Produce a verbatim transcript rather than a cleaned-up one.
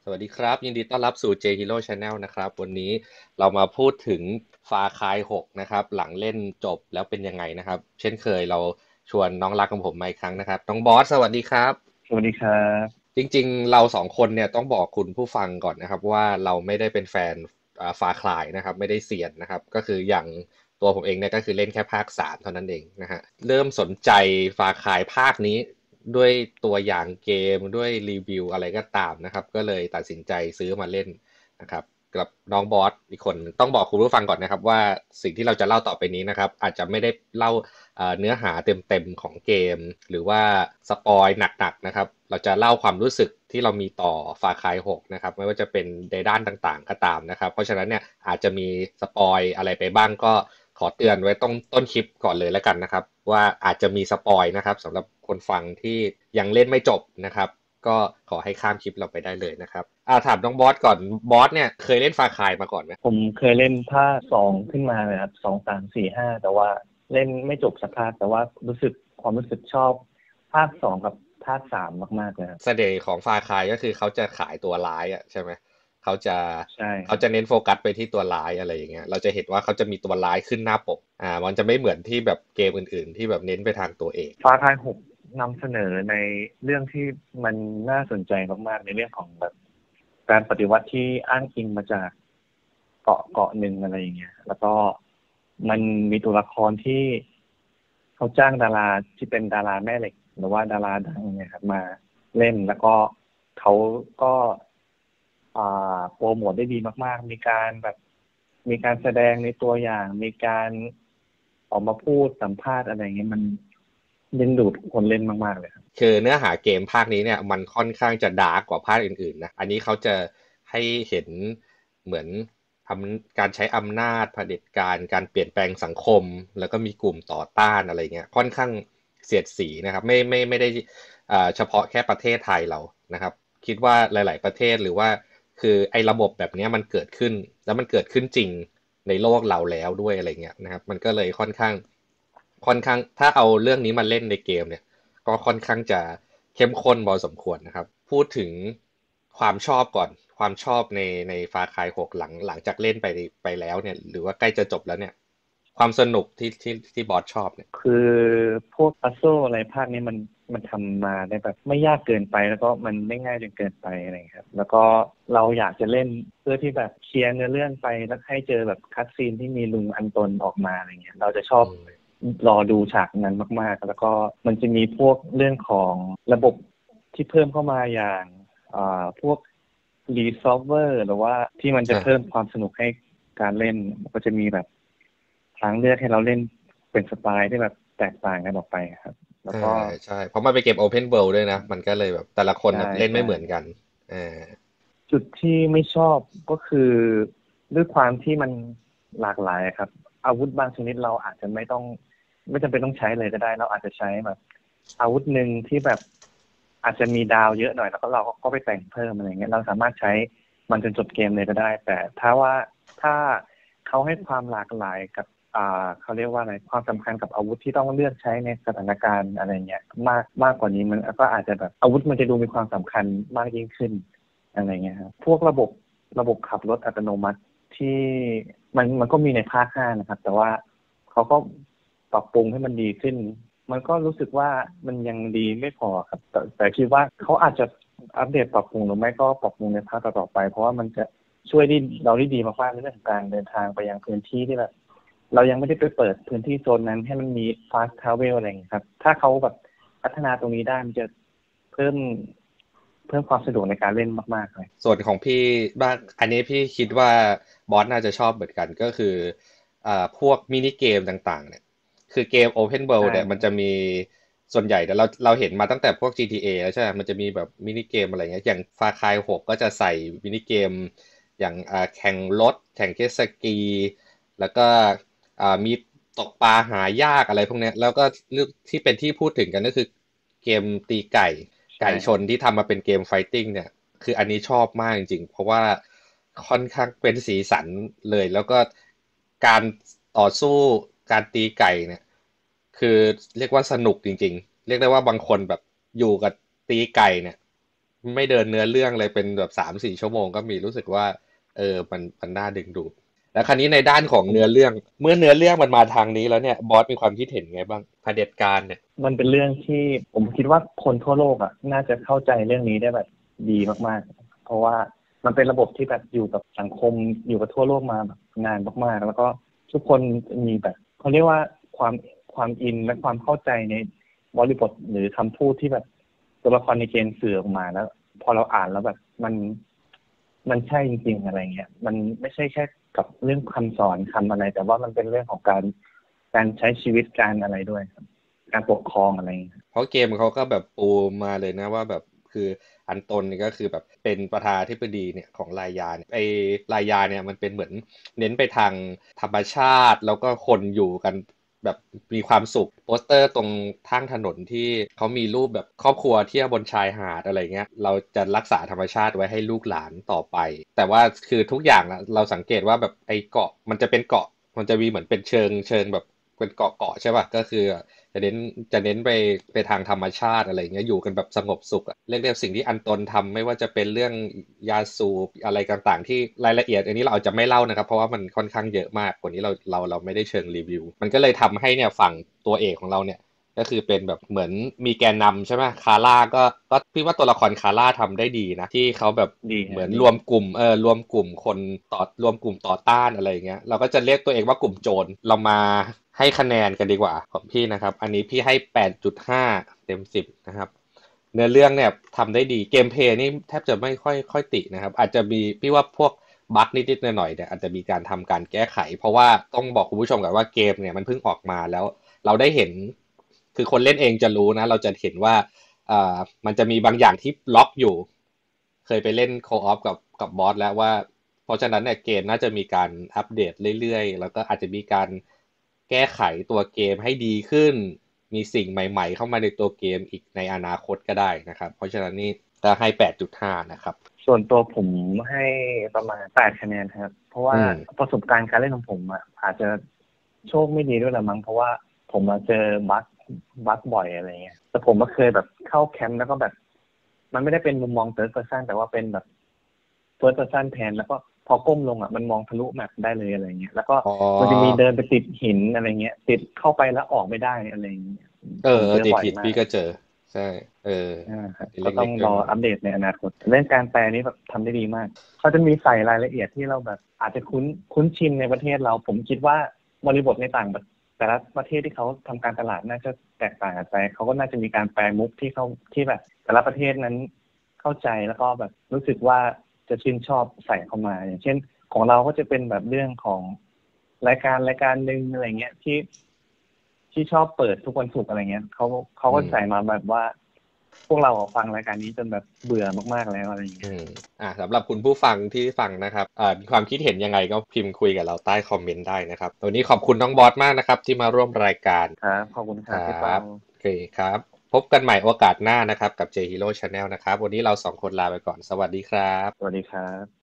สวัสดีครับยินดีต้อนรับสู่ J Hero Channel นะครับวันนี้เรามาพูดถึง Far Cry หกนะครับหลังเล่นจบแล้วเป็นยังไงนะครับเช่นเคยเราชวนน้องรักของผมมาอีกครั้งนะครับน้องบอสสวัสดีครับสวัสดีครับจริงๆเราสองคนเนี่ยต้องบอกคุณผู้ฟังก่อนนะครับว่าเราไม่ได้เป็นแฟนอ่า Far Cry นะครับไม่ได้เซียนนะครับก็คืออย่างตัวผมเองเนี่ยก็คือเล่นแค่ภาคสามเท่านั้นเองนะฮะเริ่มสนใจ Far Cry ภาคนี้ ด้วยตัวอย่างเกมด้วยรีวิวอะไรก็ตามนะครับก็เลยตัดสินใจซื้อมาเล่นนะครับกับน้องบอสอีกคนต้องบอกคุณผู้ฟังก่อนนะครับว่าสิ่งที่เราจะเล่าต่อไปนี้นะครับอาจจะไม่ได้เล่าเนื้อหาเต็มๆของเกมหรือว่าสปอยหนักๆนะครับเราจะเล่าความรู้สึกที่เรามีต่อฟาคายหกนะครับไม่ว่าจะเป็นในด้านต่างๆก็ตามนะครับเพราะฉะนั้นเนี่ยอาจจะมีสปอยอะไรไปบ้างก็ ขอเตือนไว้ต้นต้นคลิปก่อนเลยแล้วกันนะครับว่าอาจจะมีสปอยนะครับสำหรับคนฟังที่ยังเล่นไม่จบนะครับก็ขอให้ข้ามคลิปเราไปได้เลยนะครับอ่าถามน้องบอสก่อนบอสเนี่ยเคยเล่นฟาคายมาก่อนไหมผมเคยเล่นภาคสองขึ้นมาเลยครับสองสามสี่ห้าแต่ว่าเล่นไม่จบสักภาคแต่ว่ารู้สึกความรู้สึกชอบภาคสองกับภาคสามมากๆเลยครับเสน่ห์ของฟาคายก็คือเขาจะขายตัวร้ายอ่ะใช่ไหมเขาจะใช่ครับเขาจะเน้นโฟกัสไปที่ตัวร้ายอะไรอย่างเงี้ยเราจะเห็นว่าเขาจะมีตัวร้ายขึ้นหน้าปกอ่ามันจะไม่เหมือนที่แบบเกมอื่นๆที่แบบเน้นไปทางตัวเอกฟาร์คายหกนำเสนอในเรื่องที่มันน่าสนใจมากๆในเรื่องของแบบการปฏิวัติที่อ้างอิงมาจากเกาะเกาะหนึ่งอะไรอย่างเงี้ยแล้วก็มันมีตัวละครที่เขาจ้างดาราที่เป็นดาราแม่เหล็กหรือว่าดาราดังเนี่ยครับมาเล่นแล้วก็เขาก็อ่าโปรโมทได้ดีมากๆมีการแบบมีการแสดงในตัวอย่างมีการออกมาพูดสัมภาษณ์อะไรอย่างเงี้ยมันดึงดูดคนเล่นมากๆเลยครับคือเนื้อหาเกมภาคนี้เนี่ยมันค่อนข้างจะดาร์กกว่าภาคอื่นๆนะอันนี้เขาจะให้เห็นเหมือนอำการใช้อำนาจเผด็จการการเปลี่ยนแปลงสังคมแล้วก็มีกลุ่มต่อต้านอะไรเงี้ยค่อนข้างเสียดสีนะครับไม่ไม่ไม่ได้อ่าเฉพาะแค่ประเทศไทยเรานะครับคิดว่าหลายๆประเทศหรือว่าคือไอ้ระบบแบบเนี้ยมันเกิดขึ้นแล้วมันเกิดขึ้นจริงในโลกเราแล้วด้วยอะไรเงี้ยนะครับมันก็เลยค่อนข้างค่อนข้างถ้าเอาเรื่องนี้มาเล่นในเกมเนี่ย ก็ค่อนข้างจะเข้มข้นพอสมควรนะครับพูดถึงความชอบก่อนความชอบในในฟาคายหกหลังหลังจากเล่นไปไปแล้วเนี่ยหรือว่าใกล้จะจบแล้วเนี่ยความสนุกที่ที่ที่บอสชอบเนี่ยคือพวกพัซโซอะไรภาคนี้มันมันทำมาได้แบบไม่ยากเกินไปแล้วก็มันไม่ง่ายจนเกินไปอะไรอย่างเงี้ยครับแล้วก็เราอยากจะเล่นเพื่อที่แบบเคลียร์เนื้อเรื่องไปแล้วให้เจอแบบคัดซีนที่มีลุงอันตนออกมาอะไรเงี้ยเราจะชอบอืมรอดูฉากนั้นมากๆแล้วก็มันจะมีพวกเรื่องของระบบที่เพิ่มเข้ามาอย่างอ่าพวกรีซอ l เวอร์หรือว่าที่มันจะอ่าเพิ่มความสนุกให้การเล่นก็จะมีแบบทางเลือกให้เราเล่นเป็นสไตล์ที่แบบแตกต่างกันออกไปครับแล้วอ่าก็ใช่เพราะมันเป็นเกม Open World ด้วยนะมันก็เลยแบบแต่ละคนใช่แบบเล่นไม่ใช่เหมือนกันอ่าจุดที่ไม่ชอบก็คือด้วยความที่มันหลากหลายครับอาวุธบางชนิดเราอาจจะไม่ต้องไม่จำเป็นต้องใช้เลยก็ได้เราอาจจะใช้แบบอาวุธหนึ่งที่แบบอาจจะมีดาวเยอะหน่อยแล้วก็เราก็ไปแต่งเพิ่มอะไรเงี้ยเราสามารถใช้มันจนจบเกมเลยก็ได้แต่ถ้าว่าถ้าเขาให้ความหลากหลายกับ อ่าเขาเรียกว่าอะไรความสำคัญกับอาวุธที่ต้องเลือกใช้ในสถานการณ์อะไรเงี้ยมากมากกว่านี้มันก็อาจจะแบบอาวุธมันจะดูมีความสำคัญมากยิ่งขึ้นอะไรเงี้ยครับพวกระบบระบบขับรถอัตโนมัติที่มันมันก็มีในภาคห้านะครับแต่ว่าเขาก็ปรับปรุงให้มันดีขึ้นมันก็รู้สึกว่ามันยังดีไม่พอครับแต่แต่คิดว่าเขาอาจจะอัปเดตปรับปรุงหรือไม่ก็ปรับปรุงในภาคต่อๆไปเพราะว่ามันจะช่วยได้เราได้ดีมากๆในเรื่องของการเดินทางไปยังพื้นที่ที่แบบ เรายังไม่ได้ไปเปิดพื้นที่โซนนั้นให้มันมี fast travel อะไรอย่างเงี้ยครับ ถ้าเขาแบบพัฒนาตรงนี้ได้มันจะเพิ่มเพิ่มความสะดวกในการเล่นมากๆเลยส่วนของพี่บ้างอันนี้พี่คิดว่าบอสน่าจะชอบเหมือนกันก็คืออ่าพวกมินิเกมต่างๆเนี่ย คือเกม Open ใช่ World เนี่ยมันจะมีส่วนใหญ่แต่เราเราเห็นมาตั้งแต่พวก จี ที เอ แล้วใช่ไหมมันจะมีแบบมินิเกมอะไรเงี้ยอย่าง Far Cry หกก็จะใส่มินิเกมอย่างอ่าแข่งรถแข่งเจ็ตสกีแล้วก็อ่ามีตกปลาหายากอะไรพวกเนี้ยแล้วก็เรื่องที่เป็นที่พูดถึงกันก็คือเกมตีไก่ใช่ไก่ชนที่ทำมาเป็นเกมไฟติ้งเนี่ยคืออันนี้ชอบมากจริงๆเพราะว่าค่อนข้างเป็นสีสันเลยแล้วก็การต่อสู้การตีไก่เนี่ย คือเรียกว่าสนุกจริงๆเรียกได้ว่าบางคนแบบอยู่กับตีไก่เนี่ยไม่เดินเนื้อเรื่องเลยเป็นแบบสามสี่ชั่วโมงก็มีรู้สึกว่าเออมันมันน่าดึงดูดแล้วคราวนี้ในด้านของผมเนื้อเรื่องเมื่อเนื้อเรื่องมันมาทางนี้แล้วเนี่ยบอสมีความคิดเห็นไงบ้างเผด็จการเนี่ยมันเป็นเรื่องที่ผมคิดว่าคนทั่วโลกอ่ะน่าจะเข้าใจเรื่องนี้ได้แบบดีมากๆเพราะว่ามันเป็นระบบที่แบบอยู่กับสังคมอยู่กับทั่วโลกมาแบบนานมากๆแล้วก็ทุกคนมีแบบเขาเรียกว่าความความอินและความเข้าใจในบริบทหรือคำพูดที่แบบตัวละครในเกมสื่อออกมาแล้วพอเราอ่านแล้วแบบมันมันใช่จริงๆอะไรเงี้ยมันไม่ใช่แค่กับเรื่องคำสอนคำอะไร แต่ว่ามันเป็นเรื่องของการการใช้ชีวิตการอะไรด้วยครับการปกครองอะไรเงี้ยเพราะเกมเขาก็แบบปูมาเลยนะว่าแบบคืออันตนนี่ก็คือแบบเป็นประธานาธิบดีเนี่ยของรายยาเนี่ยไอรายยาเนี่ยมันเป็นเหมือนเน้นไปทางธรรมชาติแล้วก็คนอยู่กันแบบมีความสุขโปสเตอร์ตรงทางถนนที่เขามีรูปแบบครอบครัวเที่ยวบนชายหาดอะไรเงี้ยเราจะรักษาธรรมชาติไว้ให้ลูกหลานต่อไปแต่ว่าคือทุกอย่างอะเราสังเกตว่าแบบไอเกาะมันจะเป็นเกาะมันจะมีเหมือนเป็นเชิงเชิงแบบเป็นเกาะเกาะใช่ป่ะก็คือ จะเน้นจะเน้นไปไปทางธรรมชาติอะไรเงี้ยอยู่กันแบบสงบสุขอะเรื่องเรียกสิ่งที่อันตนทำไม่ว่าจะเป็นเรื่องยาสูบอะไรต่างๆที่รายละเอียดอันนี้เราอาจจะไม่เล่านะครับเพราะว่ามันค่อนข้างเยอะมากกว่านี้เราเราเราไม่ได้เชิงรีวิวมันก็เลยทำให้เนี่ยฝั่งตัวเอกของเราเนี่ยก็คือเป็นแบบเหมือนมีแกนนำใช่ไหมคาร่าก็ก็พี่ว่าตัวละครคาร่าทำได้ดีนะที่เขาแบบดีเหมือนฮะดีรวมกลุ่มเออรวมกลุ่มคนต่อรวมกลุ่มต่อต้านอะไรอย่างเงี้ยเราก็จะเรียกตัวเองว่ากลุ่มโจรเรามาให้คะแนนกันดีกว่าของพี่นะครับอันนี้พี่ให้แปดจุดห้าเต็มสิบนะครับเนื้อเรื่องเนี่ยทำได้ดีเกมเพลย์นี่แทบจะไม่ค่อยค่อยตินะครับอาจจะมีพี่ว่าพวกบั๊กนิดๆหน่อยๆเนี่ยอาจจะมีการทำการแก้ไขเพราะว่าต้องบอกคุณผู้ชมกันว่าเกมเนี่ยมันเพิ่งออกมาแล้วเราได้เห็นคือคนเล่นเองจะรู้นะเราจะเห็นว่าอ่ามันจะมีบางอย่างที่ล็อกอยู่เคยไปเล่นโคออฟกับกับบอสแล้วว่าเพราะฉะนั้นเนี่ยเกมน่าจะมีการอัปเดตเรื่อยๆแล้วก็อาจจะมีการแก้ไขตัวเกมให้ดีขึ้นมีสิ่งใหม่ๆเข้ามาในตัวเกมอีกในอนาคตก็ได้นะครับเพราะฉะนั้นนี่จะให้แปดจุดห้านะครับส่วนตัวผมให้ประมาณแปดคะแนนครับเพราะว่าอืมประสบการณ์การเล่นของผมอ่ะอาจจะโชคไม่ดีด้วยละมั้งเพราะว่าผมมาเจอบั๊กบั๊กบ่อยอะไรเงี้ยแต่ผมก็เคยแบบเข้าแคมป์แล้วก็แบบมันไม่ได้เป็นมุมมอง third person แต่ว่าเป็นแบบ first person แทนแล้วก็พอก้มลงอ่ะมันมองทะลุแมปได้เลยอะไรเงี้ยแล้วก็อ๋อมันจะมีเดินไปติดหินอะไรเงี้ยติดเข้าไปแล้วออกไม่ได้อะไรเงี้ยเอผมเจออเออติดผิดบ่อยมากพี่ก็เจอใช่เอออ่าครับเก็ต้องรอล็กๆน้อยอัปเดตในอนาคตเรื่องการแปลนี่แบบทำได้ดีมากเขาจะมีใส่รายละเอียดที่เราแบบอาจจะคุ้นคุ้นชินในประเทศเราผมคิดว่าบริบทในต่างประแต่ละประเทศที่เขาทำการตลาดน่าจะแตกต่างกันไปเขาก็น่าจะมีการแปลมุกที่เขาที่แบบแต่ละประเทศนั้นเข้าใจแล้วก็แบบรู้สึกว่าจะชื่นชอบใส่เข้ามาอย่างเช่นของเราก็จะเป็นแบบเรื่องของรายการรายการหนึ่งอะไรเงี้ยที่ที่ชอบเปิดทุกวันศุกร์อะไรเงี้ยเขาเขาๆอืมก็ใส่มาแบบว่า พวกเราฟังรายการนี้จนแบบเบื่อมากๆแล้วอะไรอย่างเงี้ยอืมอ่าสำหรับคุณผู้ฟังที่ฟังนะครับอ่ามีความคิดเห็นยังไงก็พิมพ์คุยกับเราใต้คอมเมนต์ได้นะครับวันนี้ขอบคุณน้องบอสมากนะครับที่มาร่วมรายการครับขอบคุณคครรับพี่ัเปาบโอเคครับพบกันใหม่โอกาสหน้านะครับกับ J Hero Channel นะครับวันนี้เราสองคนลาไปก่อนสวัสดีครับสวัสดีครับ